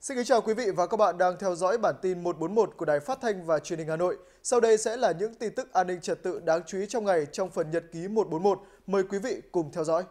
Xin kính chào quý vị và các bạn đang theo dõi bản tin 141 của Đài Phát thanh và Truyền hình Hà Nội. Sau đây sẽ là những tin tức an ninh trật tự đáng chú ý trong ngày trong phần nhật ký 141. Mời quý vị cùng theo dõi.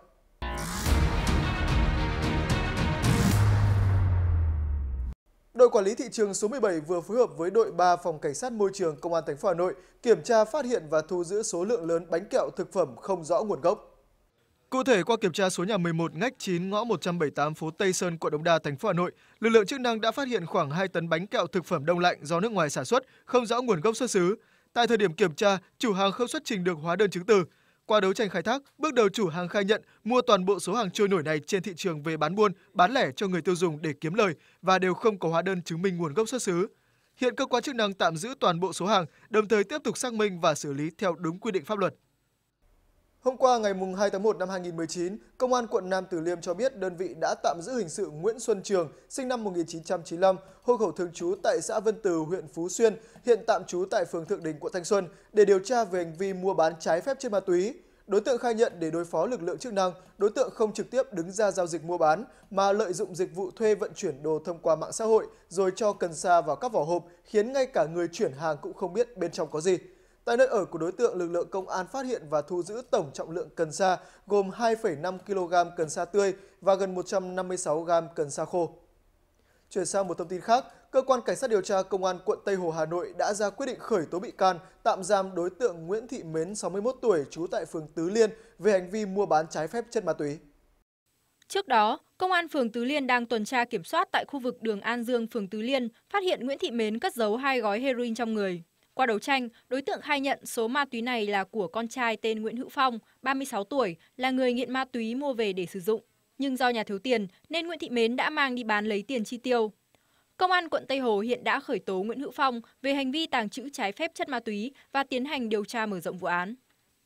Đội quản lý thị trường số 17 vừa phối hợp với đội 3 Phòng Cảnh sát Môi trường Công an thành phố Hà Nội kiểm tra phát hiện và thu giữ số lượng lớn bánh kẹo thực phẩm không rõ nguồn gốc. Cụ thể, qua kiểm tra số nhà 11 ngách 9 ngõ 178 phố Tây Sơn, quận Đống Đa, thành phố Hà Nội, lực lượng chức năng đã phát hiện khoảng 2 tấn bánh kẹo thực phẩm đông lạnh do nước ngoài sản xuất, không rõ nguồn gốc xuất xứ. Tại thời điểm kiểm tra, chủ hàng không xuất trình được hóa đơn chứng từ. Qua đấu tranh khai thác, bước đầu chủ hàng khai nhận mua toàn bộ số hàng trôi nổi này trên thị trường về bán buôn, bán lẻ cho người tiêu dùng để kiếm lời và đều không có hóa đơn chứng minh nguồn gốc xuất xứ. Hiện cơ quan chức năng tạm giữ toàn bộ số hàng, đồng thời tiếp tục xác minh và xử lý theo đúng quy định pháp luật. Hôm qua ngày 2 tháng 1 năm 2019, Công an quận Nam Từ Liêm cho biết đơn vị đã tạm giữ hình sự Nguyễn Xuân Trường, sinh năm 1995, hộ khẩu thường trú tại xã Vân Từ, huyện Phú Xuyên, hiện tạm trú tại phường Thượng Đình, quận Thanh Xuân, để điều tra về hành vi mua bán trái phép chất ma túy. Đối tượng khai nhận để đối phó lực lượng chức năng, đối tượng không trực tiếp đứng ra giao dịch mua bán, mà lợi dụng dịch vụ thuê vận chuyển đồ thông qua mạng xã hội, rồi cho cần sa vào các vỏ hộp, khiến ngay cả người chuyển hàng cũng không biết bên trong có gì. Tại nơi ở của đối tượng, lực lượng công an phát hiện và thu giữ tổng trọng lượng cần sa gồm 2,5 kg cần sa tươi và gần 156 g cần sa khô. Chuyển sang một thông tin khác, Cơ quan Cảnh sát điều tra Công an quận Tây Hồ, Hà Nội đã ra quyết định khởi tố bị can, tạm giam đối tượng Nguyễn Thị Mến, 61 tuổi, trú tại phường Tứ Liên về hành vi mua bán trái phép chất ma túy. Trước đó, Công an phường Tứ Liên đang tuần tra kiểm soát tại khu vực đường An Dương, phường Tứ Liên, phát hiện Nguyễn Thị Mến cất giấu 2 gói heroin trong người. Qua đấu tranh, đối tượng khai nhận số ma túy này là của con trai tên Nguyễn Hữu Phong, 36 tuổi, là người nghiện ma túy mua về để sử dụng. Nhưng do nhà thiếu tiền nên Nguyễn Thị Mến đã mang đi bán lấy tiền chi tiêu. Công an quận Tây Hồ hiện đã khởi tố Nguyễn Hữu Phong về hành vi tàng trữ trái phép chất ma túy và tiến hành điều tra mở rộng vụ án.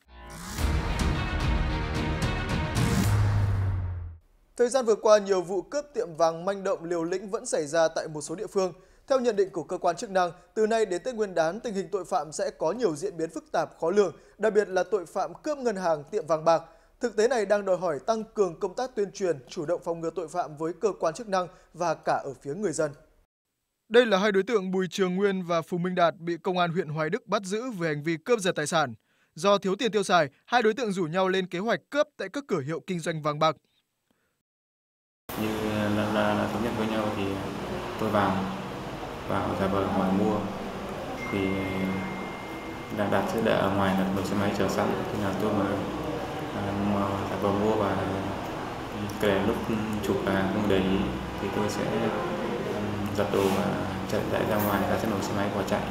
Thời gian vừa qua, nhiều vụ cướp tiệm vàng manh động liều lĩnh vẫn xảy ra tại một số địa phương. Theo nhận định của cơ quan chức năng, từ nay đến Tết Nguyên đán, tình hình tội phạm sẽ có nhiều diễn biến phức tạp khó lường, đặc biệt là tội phạm cướp ngân hàng, tiệm vàng bạc. Thực tế này đang đòi hỏi tăng cường công tác tuyên truyền, chủ động phòng ngừa tội phạm với cơ quan chức năng và cả ở phía người dân. Đây là hai đối tượng Bùi Trường Nguyên và Phùng Minh Đạt bị Công an huyện Hoài Đức bắt giữ về hành vi cướp giật tài sản. Do thiếu tiền tiêu xài, hai đối tượng rủ nhau lên kế hoạch cướp tại các cửa hiệu kinh doanh vàng bạc. Như là thống nhất với nhau thì tôi vào giả vờ hỏi mua, thì đặt sẽ để ở ngoài, đặt một xe máy chờ sẵn, thì là tôi mà giả vờ mua và kể lúc chụp và không để ý thì tôi sẽ giật đồ và chạy ra ngoài, ra sẽ nổ xe máy bỏ chạy.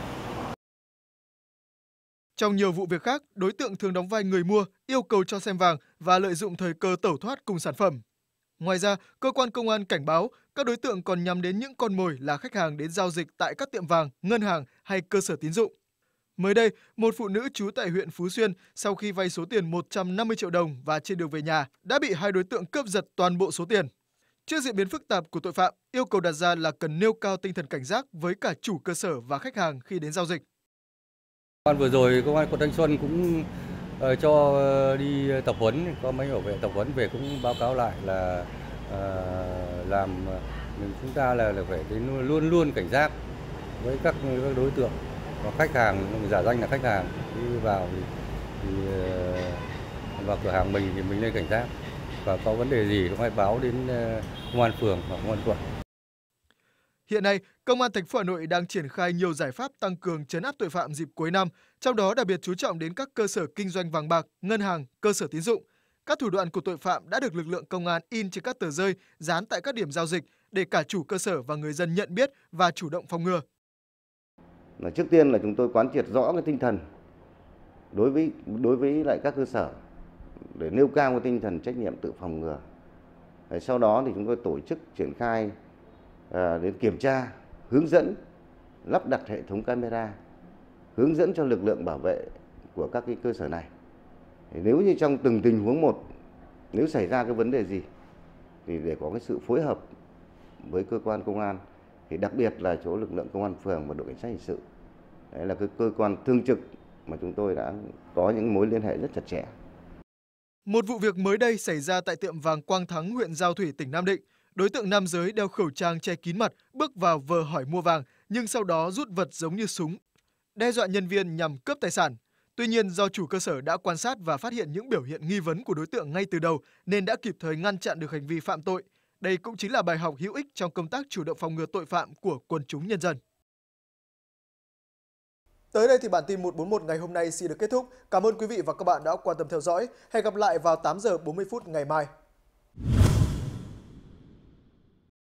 Trong nhiều vụ việc khác, đối tượng thường đóng vai người mua, yêu cầu cho xem vàng và lợi dụng thời cơ tẩu thoát cùng sản phẩm. Ngoài ra, cơ quan công an cảnh báo các đối tượng còn nhắm đến những con mồi là khách hàng đến giao dịch tại các tiệm vàng, ngân hàng hay cơ sở tín dụng. Mới đây, một phụ nữ trú tại huyện Phú Xuyên sau khi vay số tiền 150 triệu đồng và trên đường về nhà đã bị hai đối tượng cướp giật toàn bộ số tiền. Trước diễn biến phức tạp của tội phạm, yêu cầu đặt ra là cần nêu cao tinh thần cảnh giác với cả chủ cơ sở và khách hàng khi đến giao dịch. Vừa rồi Công an quận Thanh Xuân cũng cho đi tập huấn, có mấy bảo vệ tập huấn về cũng báo cáo lại là làm chúng ta là phải luôn luôn cảnh giác với các đối tượng và khách hàng giả danh là khách hàng đi vào thì vào cửa hàng mình thì mình nên cảnh giác, và có vấn đề gì cũng hãy báo đến công an phường và công an quận. Hiện nay, Công an thành phố Hà Nội đang triển khai nhiều giải pháp tăng cường trấn áp tội phạm dịp cuối năm, trong đó đặc biệt chú trọng đến các cơ sở kinh doanh vàng bạc, ngân hàng, cơ sở tín dụng. Các thủ đoạn của tội phạm đã được lực lượng công an in trên các tờ rơi, dán tại các điểm giao dịch để cả chủ cơ sở và người dân nhận biết và chủ động phòng ngừa. Trước tiên là chúng tôi quán triệt rõ cái tinh thần đối với lại các cơ sở để nêu cao cái tinh thần trách nhiệm tự phòng ngừa. Sau đó thì chúng tôi tổ chức triển khai đến kiểm tra, hướng dẫn lắp đặt hệ thống camera, hướng dẫn cho lực lượng bảo vệ của các cái cơ sở này. Nếu như trong từng tình huống một, nếu xảy ra cái vấn đề gì thì để có cái sự phối hợp với cơ quan công an, thì đặc biệt là chỗ lực lượng công an phường và đội cảnh sát hình sự. Đấy là cái cơ quan thường trực mà chúng tôi đã có những mối liên hệ rất chặt chẽ. Một vụ việc mới đây xảy ra tại tiệm vàng Quang Thắng, huyện Giao Thủy, tỉnh Nam Định. Đối tượng nam giới đeo khẩu trang che kín mặt, bước vào vờ hỏi mua vàng nhưng sau đó rút vật giống như súng, đe dọa nhân viên nhằm cướp tài sản. Tuy nhiên, do chủ cơ sở đã quan sát và phát hiện những biểu hiện nghi vấn của đối tượng ngay từ đầu nên đã kịp thời ngăn chặn được hành vi phạm tội. Đây cũng chính là bài học hữu ích trong công tác chủ động phòng ngừa tội phạm của quần chúng nhân dân. Tới đây thì bản tin 141 ngày hôm nay xin được kết thúc. Cảm ơn quý vị và các bạn đã quan tâm theo dõi. Hẹn gặp lại vào 8 giờ 40 phút ngày mai.